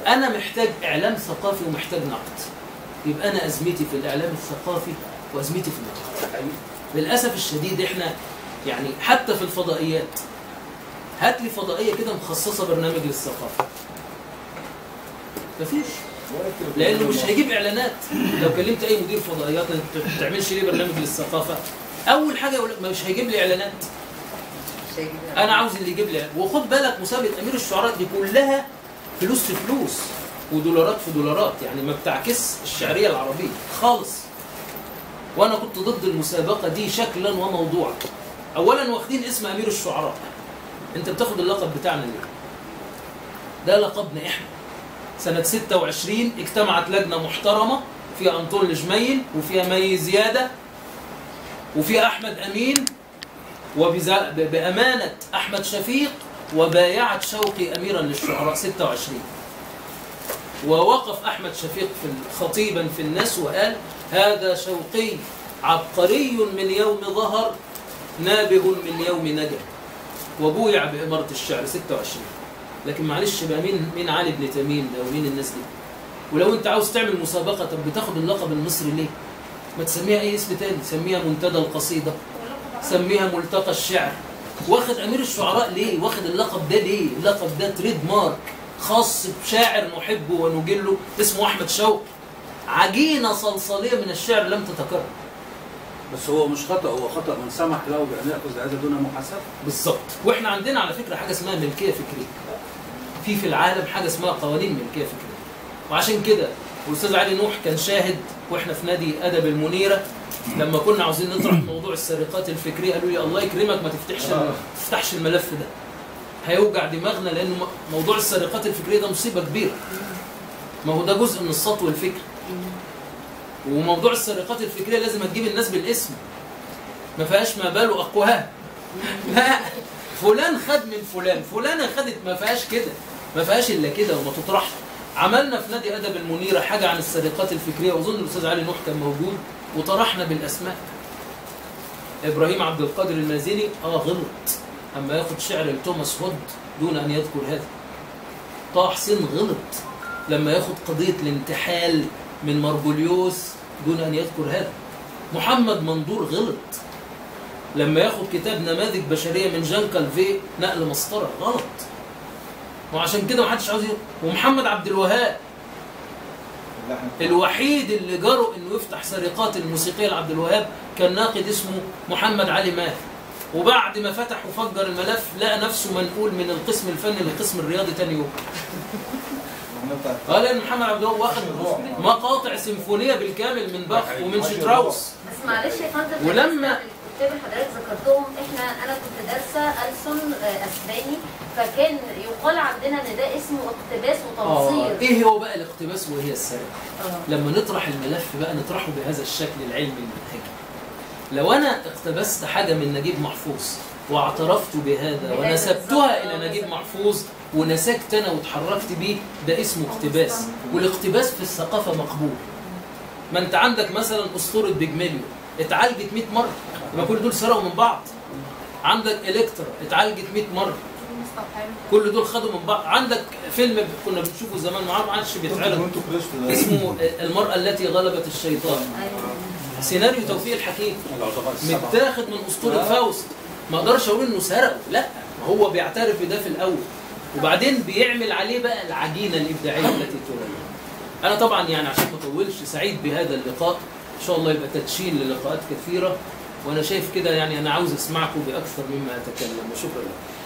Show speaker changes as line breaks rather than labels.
انا محتاج اعلام ثقافي ومحتاج نقد. يبقى انا ازمتي في الاعلام الثقافي وازمتي في النقد. للاسف الشديد احنا يعني حتى في الفضائيات، هات لي فضائيه كده مخصصه برنامج للثقافه، مفيش، لانه مش هيجيب اعلانات. لو كلمت اي مدير فضائيات انت ما بتعملش ليه برنامج للثقافه، اول حاجه يقول لك مش هيجيب لي اعلانات، انا عاوز اللي يجيب لي. وخد بالك مسابقه امير الشعراء دي كلها فلوس في فلوس ودولارات في دولارات، يعني ما بتعكس الشعريه العربيه خالص. وانا كنت ضد المسابقه دي شكلا وموضوعا. اولا واخدين اسم امير الشعراء، انت بتاخد اللقب بتاعنا ليه؟ ده لقبنا احنا. سنه 26 اجتمعت لجنه محترمه فيها انطون الجميل وفيها مي زياده وفيها احمد امين وبامانه احمد شفيق، وبايعت شوقي اميرا للشعراء 26. ووقف احمد شفيق خطيبا في الناس وقال: هذا شوقي عبقري من يوم ظهر، نابغ من يوم نجا، وبويع بإمارة الشعر 26. لكن معلش بقى، مين علي بن تميم ده ومين الناس دي؟ ولو انت عاوز تعمل مسابقة، طب بتاخد اللقب المصري ليه؟ ما تسميها اي اسم تاني، سميها منتدى القصيدة، سميها ملتقى الشعر. واخد امير الشعراء ليه؟ واخد اللقب ده ليه؟ اللقب ده تريد مارك خاص بشاعر نحبه ونجله اسمه احمد شوقي، عجينة صلصالية من الشعر لم تتكرر.
بس هو مش خطأ، هو خطأ من سمح له بأن يأخذ هذا دون محاسبة.
بالظبط. واحنا عندنا على فكرة حاجة اسمها ملكية فكرية. في العالم حاجة اسمها قوانين ملكية فكرية. وعشان كده الأستاذ علي نوح كان شاهد واحنا في نادي أدب المنيرة لما كنا عاوزين نطرح موضوع السرقات الفكرية، قالوا لي الله يكرمك ما تفتحش الملف ده، هيوجع دماغنا، لأنه موضوع السرقات الفكرية ده مصيبة كبيرة. ما هو ده جزء من السطو الفكري. وموضوع السرقات الفكرية لازم هتجيب الناس بالاسم، ما فيهاش ما باله أقوها. لا، فلان خد من فلان، فلانة خدت، ما فيهاش كده، ما فيهاش إلا كده وما تطرحش. عملنا في نادي أدب المنيرة حاجة عن السرقات الفكرية، وأظن الأستاذ علي نوح كان موجود، وطرحنا بالأسماء. إبراهيم عبد القادر المازني غلط أما ياخد شعر لتوماس هود دون أن يذكر هذا. طه حسين غلط لما ياخد قضية الانتحال من مرجوليوس دون أن يذكر هذا. محمد مندور غلط لما ياخد كتاب نماذج بشرية من جان كالفي نقل مسطرة، غلط. وعشان كده ما حدش عاوز ومحمد عبد الوهاب الوحيد اللي جرؤ انه يفتح سرقات الموسيقية لعبد الوهاب كان ناقد اسمه محمد علي ماهر، وبعد ما فتح وفجر الملف لقى نفسه منقول من القسم الفني للقسم الرياضي تاني يوم. لأن محمد عبد الوهاب واخد مقاطع سيمفونية بالكامل من باخ ومن شتراوس.
بس معلش يا فندم،
ولما
الكتاب اللي حضرتك ذكرتهم، انا كنت دارسه ألسن اسباني، فكان يقال عندنا ان ده اسمه اقتباس وتنصير.
ايه هو بقى الاقتباس وهي السرقة؟ لما نطرح الملف بقى نطرحه بهذا الشكل العلمي المنهجي. لو انا اقتبست حاجة من نجيب محفوظ واعترفت بهذا ونسبتها الى نجيب محفوظ ونسكت انا وتحركت بيه، ده اسمه اقتباس. والاقتباس في الثقافة مقبول. ما انت عندك مثلا اسطورة بيجماليو اتعالجت 100 مرة، يبقى كل دول سرقوا من بعض. عندك الكترا اتعالجت 100 مرة، كل دول خدوا من بعض. عندك فيلم كنا بنشوفه زمان ما عادش بيتعرض اسمه المرأة التي غلبت الشيطان، سيناريو توفيق الحكيم، متاخد من اسطورة فاوست. ما اقدرش اقول انه سرقه، لا، هو بيعترف بده في الاول وبعدين بيعمل عليه بقى العجينة الإبداعية التي تولد. أنا طبعا يعني عشان ما أطولش سعيد بهذا اللقاء، إن شاء الله يبقى تدشين للقاءات كثيرة، وأنا شايف كده يعني أنا عاوز أسمعكم بأكثر مما أتكلم، وشكرا لكم.